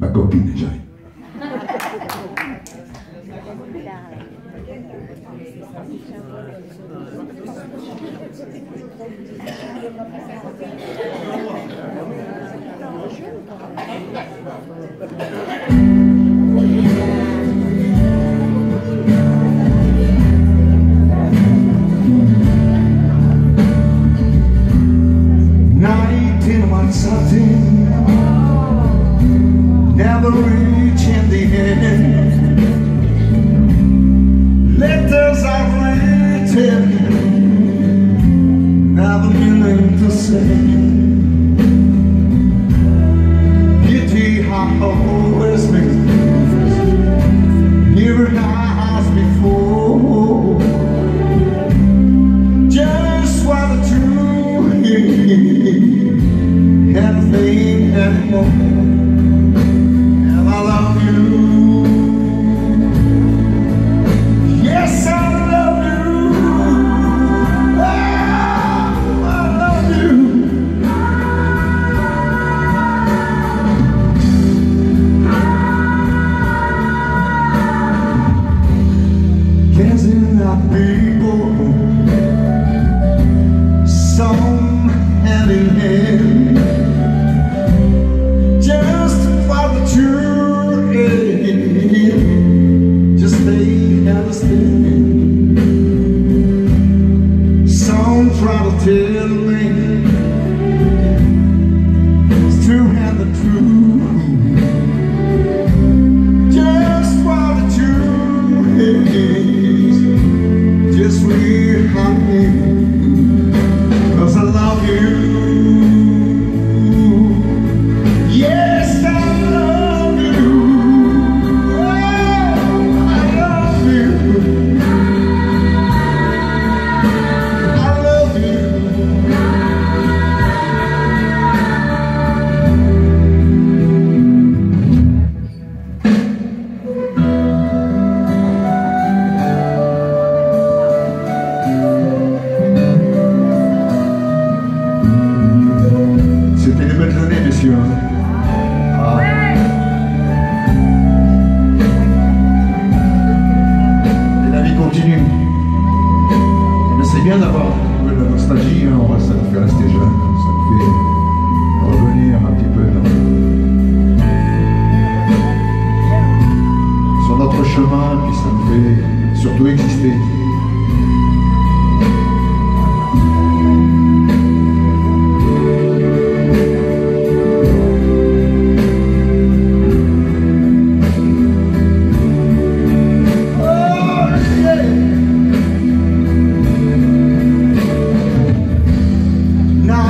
ma copine già. Night in one satin, never reaching the end. Letters I've written, never meaning to say. Pity I always been never has before. Just wanted to anything anymore. And I love you. Yes, I love you. Oh, I love you. Dancing like people, some hand in hand, just for the truth, just they understand. Some try to tell me it's true and the truth, just for the truth, just real honey. 'Cause I love you. Yes, I love you. Oh, I love you. I love you. C'était une belle journée, messieurs. Ah. Et la vie continue. Mais c'est bien d'avoir de la nostalgie, hein. Ça nous fait rester jeunes, ça nous fait revenir un petit peu sur notre chemin, puis ça nous fait surtout exister.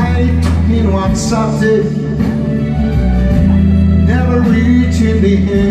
Something never reaching the end.